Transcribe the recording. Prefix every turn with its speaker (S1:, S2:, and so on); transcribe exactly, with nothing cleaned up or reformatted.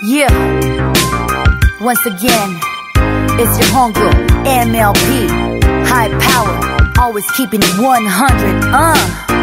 S1: Yeah, once again, it's your homegirl, M L P. High power, always keeping it one hundred, uh